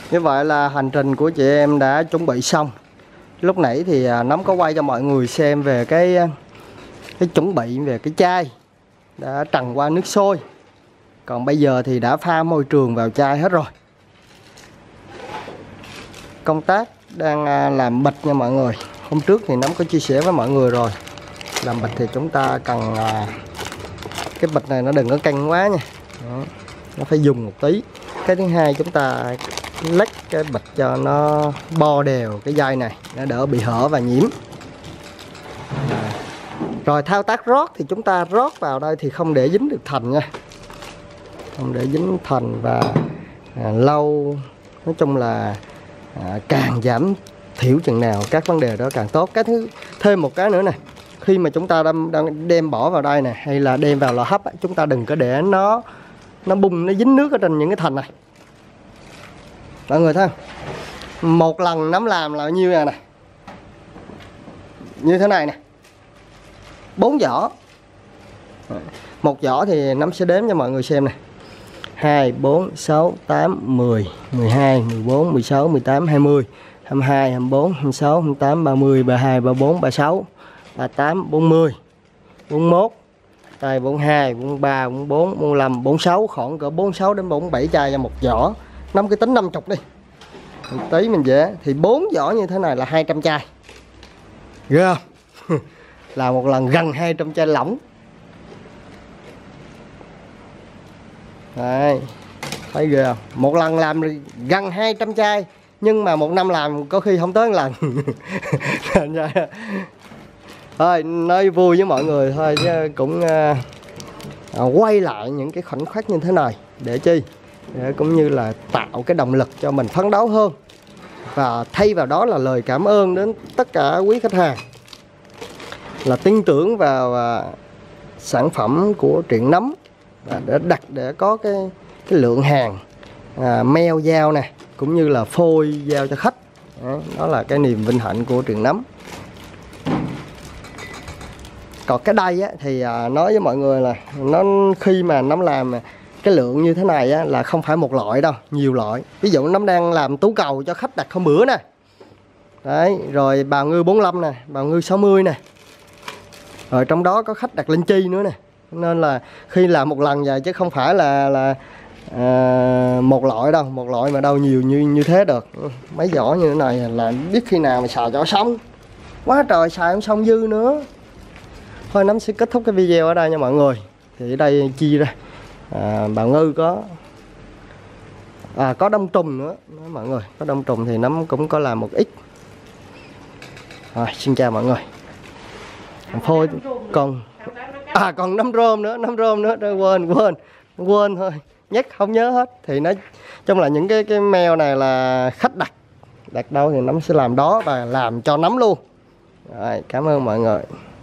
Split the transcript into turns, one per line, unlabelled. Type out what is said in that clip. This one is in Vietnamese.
Như vậy là hành trình của chị em đã chuẩn bị xong. Lúc nãy thì Nấm có quay cho mọi người xem về cái chuẩn bị về cái chai đã trần qua nước sôi. Còn bây giờ thì đã pha môi trường vào chai hết rồi. Công tác đang làm bịch nha mọi người. Hôm trước thì Nấm có chia sẻ với mọi người rồi. Làm bịch thì chúng ta cần cái bịch này nó đừng có căng quá nha. Đó, nó phải dùng một tí. Cái thứ hai chúng ta lách cái bịch cho nó bo đều cái dây này, nó đỡ bị hở và nhiễm. Rồi thao tác rót thì chúng ta rót vào đây thì không để dính được thành nha. Không để dính thành và lâu. Nói chung là càng giảm thiểu chừng nào các vấn đề đó càng tốt. Cái thứ thêm một cái nữa này, khi mà chúng ta đang đem bỏ vào đây này hay là đem vào lò hấp, chúng ta đừng có để nó bung, nó dính nước ở trên những cái thành này. Mọi người thấy không? Một lần Nấm làm là bao nhiêu này, như thế này nè, 4 giỏ. Một giỏ thì Nấm sẽ đếm cho mọi người xem này: 2, 4, 6, 8, 10, 12, 14, 16, 18, 20, 22, 24, 26, 28, 30, 32, 34, 36, 38, 40, 41, 42, 43, 44, 45, 46, khoảng cỡ 46 đến 47 chai cho một giỏ. Nấm cái tính 50 đi. Một tí mình dễ. Thì 4 giỏ như thế này là 200 chai. Ghê không? Là một lần gần 200 chai lỏng. Đây, thấy ghê không? Một lần làm gần 200 chai, nhưng mà một năm làm có khi không tới một lần. Thôi, nói vui với mọi người thôi chứ cũng quay lại những cái khoảnh khắc như thế này để chi? Để cũng như là tạo cái động lực cho mình phấn đấu hơn. Và thay vào đó là lời cảm ơn đến tất cả quý khách hàng là tin tưởng vào sản phẩm của Truyện Nấm, để có cái lượng hàng mail giao nè, cũng như là phôi giao cho khách. Đó là cái niềm vinh hạnh của Truyện Nấm. Còn cái đây á, thì nói với mọi người là nó khi mà Nấm làm cái lượng như thế này á, là không phải một loại đâu, nhiều loại. Ví dụ Nấm đang làm tú cầu cho khách đặt hôm bữa nè. Đấy, rồi bào ngư 45 nè, bào ngư 60 nè. Rồi trong đó có khách đặt linh chi nữa nè. Nên là khi làm một lần vậy chứ không phải là một loại đâu, một loại mà đâu nhiều như thế được. Mấy giỏ như thế này là biết khi nào mà xài cho xong. Quá trời xài không xong dư nữa. Thôi Nấm sẽ kết thúc cái video ở đây nha mọi người. Thì ở đây chia ra bào ngư có đông trùng nữa đó, mọi người. Có đông trùng thì Nấm cũng có làm một ít. Rồi, xin chào mọi người. Phôi còn nấm rơm nữa, quên thôi, nhắc không nhớ hết. Thì nó trong là những cái mail này là khách đặt đâu thì Nấm sẽ làm đó và làm cho Nấm luôn. Rồi, cảm ơn mọi người.